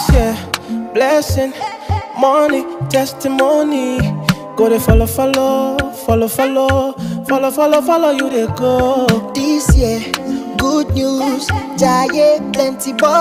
This year, blessing, money, testimony. Go to follow, you they go. This year, good news, Jaye, plenty boy.